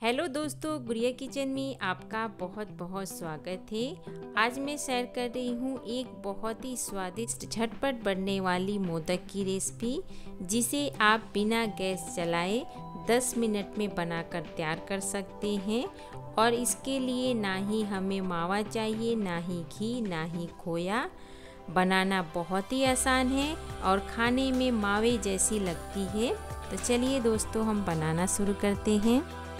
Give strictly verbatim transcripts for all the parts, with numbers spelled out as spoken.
Hello दोस्तों, गुड़िया kitchen में आपका बहुत बहुत स्वागत है। आज मैं शेयर कर रही हूँ एक बहुत ही स्वादिष्ट झटपट बनने वाली मोदक की रेसिपी, जिसे आप बिना गैस जलाए दस मिनट में बनाकर तैयार कर सकते हैं। और इसके लिए ना ही हमें मावा चाहिए, ना ही घी, ना ही खोया। बनाना बहुत ही आसान है और खाने में मावे जैसी लगती है। तो चलिए दोस्तों, हम बनाना शुरू करते हैं।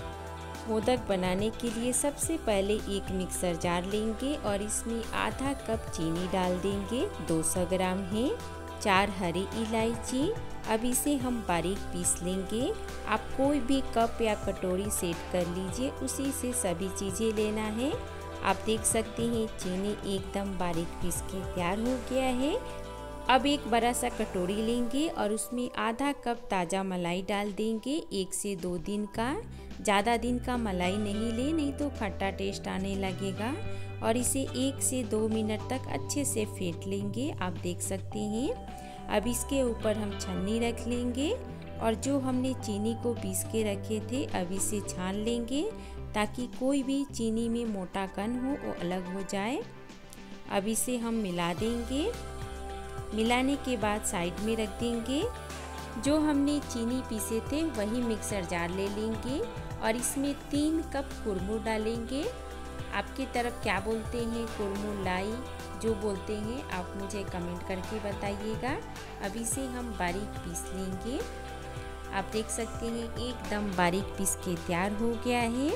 मोदक बनाने के लिए सबसे पहले एक मिक्सर जार लेंगे और इसमें आधा कप चीनी डाल देंगे। दो सौ ग्राम है। चार हरी इलायची। अब इसे हम बारीक पीस लेंगे। आप कोई भी कप या कटोरी सेट कर लीजिए, उसी से सभी चीज़ें लेना है। आप देख सकते हैं चीनी एकदम बारीक पीस के तैयार हो गया है। अब एक बड़ा सा कटोरी लेंगे और उसमें आधा कप ताज़ा मलाई डाल देंगे। एक से दो दिन का, ज़्यादा दिन का मलाई नहीं ले, नहीं तो खट्टा टेस्ट आने लगेगा। और इसे एक से दो मिनट तक अच्छे से फेंट लेंगे। आप देख सकते हैं। अब इसके ऊपर हम छन्नी रख लेंगे और जो हमने चीनी को पीस के रखे थे, अब इसे छान लेंगे ताकि कोई भी चीनी में मोटा कण हो वो अलग हो जाए। अब इसे हम मिला देंगे। मिलाने के बाद साइड में रख देंगे। जो हमने चीनी पीसे थे वही मिक्सर जार ले लेंगे और इसमें तीन कप कुरमुर डालेंगे। आपकी तरफ क्या बोलते हैं, कुरमुर, लाई, जो बोलते हैं आप मुझे कमेंट करके बताइएगा। अब इसे हम बारीक पीस लेंगे। आप देख सकते हैं एकदम बारीक पीस के तैयार हो गया है।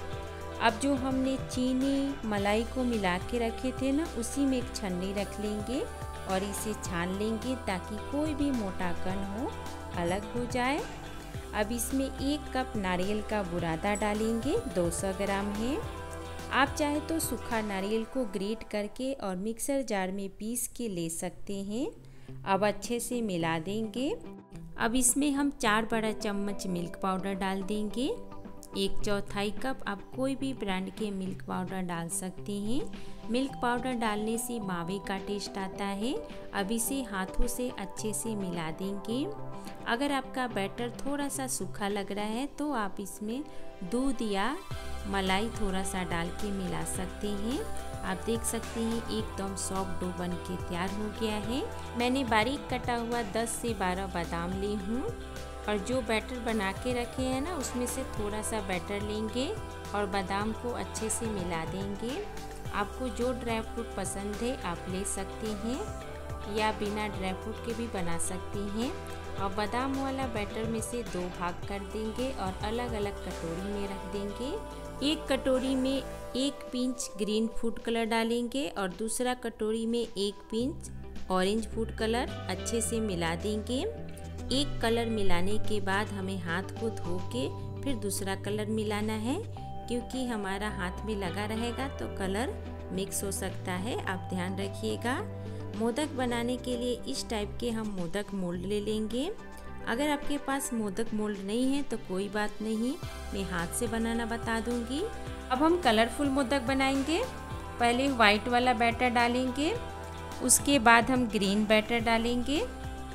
अब जो हमने चीनी मलाई को मिला के रखे थे ना, उसी में एक छन्नी रख लेंगे और इसे छान लेंगे ताकि कोई भी मोटा कण हो अलग हो जाए। अब इसमें एक कप नारियल का बुरादा डालेंगे। दो सौ ग्राम है। आप चाहे तो सूखा नारियल को ग्रेट करके और मिक्सर जार में पीस के ले सकते हैं। अब अच्छे से मिला देंगे। अब इसमें हम चार बड़ा चम्मच मिल्क पाउडर डाल देंगे। एक चौथाई कप आप कोई भी ब्रांड के मिल्क पाउडर डाल सकते हैं। मिल्क पाउडर डालने से मावे का टेस्ट आता है। अब इसे हाथों से अच्छे से मिला देंगे। अगर आपका बैटर थोड़ा सा सूखा लग रहा है तो आप इसमें दूध या मलाई थोड़ा सा डाल के मिला सकते हैं। आप देख सकते हैं एकदम सॉफ्ट डो बन के तैयार हो गया है। मैंने बारीक कटा हुआ दस से बारह बादाम ली हूँ और जो बैटर बना के रखे हैं ना, उसमें से थोड़ा सा बैटर लेंगे और बादाम को अच्छे से मिला देंगे। आपको जो ड्राई फ्रूट पसंद है आप ले सकते हैं या बिना ड्राई फ्रूट के भी बना सकते हैं। और बादाम वाला बैटर में से दो भाग कर देंगे और अलग अलग कटोरी में रख देंगे। एक कटोरी में एक पिंच ग्रीन फूड कलर डालेंगे और दूसरा कटोरी में एक पिंच ऑरेंज फूड कलर अच्छे से मिला देंगे। एक कलर मिलाने के बाद हमें हाथ को धो के फिर दूसरा कलर मिलाना है, क्योंकि हमारा हाथ में लगा रहेगा तो कलर मिक्स हो सकता है। आप ध्यान रखिएगा। मोदक बनाने के लिए इस टाइप के हम मोदक मोल्ड ले लेंगे। अगर आपके पास मोदक मोल्ड नहीं है तो कोई बात नहीं, मैं हाथ से बनाना बता दूंगी। अब हम कलरफुल मोदक बनाएंगे। पहले वाइट वाला बैटर डालेंगे, उसके बाद हम ग्रीन बैटर डालेंगे।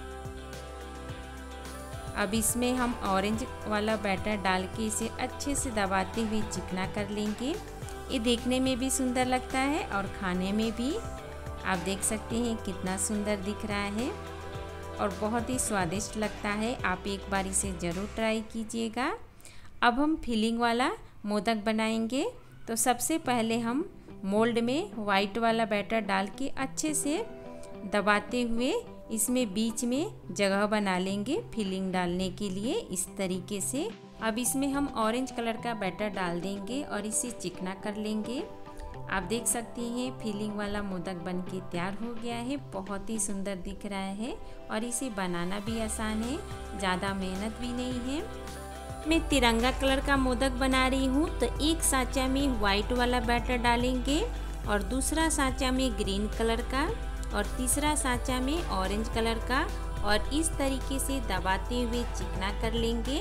अब इसमें हम ऑरेंज वाला बैटर डाल के इसे अच्छे से दबाते हुए चिकना कर लेंगे। ये देखने में भी सुंदर लगता है और खाने में भी आप देख सकते हैं कितना सुंदर दिख रहा है और बहुत ही स्वादिष्ट लगता है। आप एक बार इसे ज़रूर ट्राई कीजिएगा। अब हम फिलिंग वाला मोदक बनाएंगे। तो सबसे पहले हम मोल्ड में वाइट वाला बैटर डाल के अच्छे से दबाते हुए इसमें बीच में जगह बना लेंगे फिलिंग डालने के लिए, इस तरीके से। अब इसमें हम ऑरेंज कलर का बैटर डाल देंगे और इसे चिकना कर लेंगे। आप देख सकते हैं फिलिंग वाला मोदक बन के तैयार हो गया है। बहुत ही सुंदर दिख रहा है और इसे बनाना भी आसान है, ज़्यादा मेहनत भी नहीं है। मैं तिरंगा कलर का मोदक बना रही हूँ, तो एक साँचा में वाइट वाला बैटर डालेंगे और दूसरा साँचा में ग्रीन कलर का और तीसरा साँचा में ऑरेंज कलर का, और इस तरीके से दबाते हुए चिकना कर लेंगे।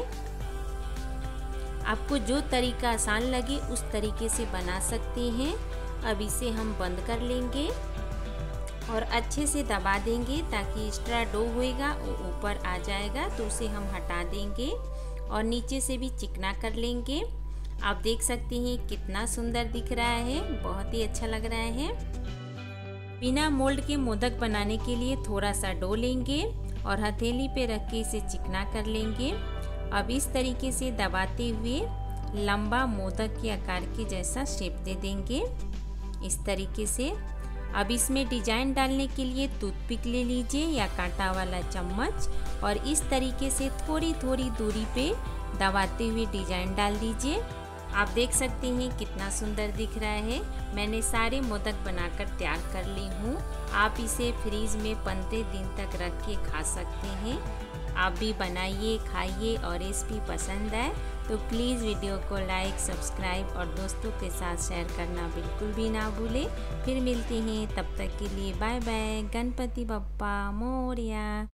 आपको जो तरीका आसान लगे उस तरीके से बना सकते हैं। अब इसे हम बंद कर लेंगे और अच्छे से दबा देंगे ताकि एक्स्ट्रा डो होएगा वो ऊपर आ जाएगा, तो उसे हम हटा देंगे और नीचे से भी चिकना कर लेंगे। आप देख सकते हैं कितना सुंदर दिख रहा है, बहुत ही अच्छा लग रहा है। बिना मोल्ड के मोदक बनाने के लिए थोड़ा सा डो लेंगे और हथेली पे रख के इसे चिकना कर लेंगे। अब इस तरीके से दबाते हुए लंबा मोदक के आकार के जैसा शेप दे देंगे, इस तरीके से। अब इसमें डिजाइन डालने के लिए टूथपिक ले लीजिए या कांटा वाला चम्मच और इस तरीके से थोड़ी थोड़ी दूरी पे दबाते हुए डिजाइन डाल दीजिए। आप देख सकते हैं कितना सुंदर दिख रहा है। मैंने सारे मोदक बनाकर तैयार कर ली हूँ। आप इसे फ्रीज में पंद्रह दिन तक रख के खा सकते हैं। आप भी बनाइए, खाइए और रेसिपी पसंद आए तो प्लीज़ वीडियो को लाइक, सब्सक्राइब और दोस्तों के साथ शेयर करना बिल्कुल भी ना भूलें। फिर मिलते हैं, तब तक के लिए बाय बाय। गणपति बप्पा मोरया।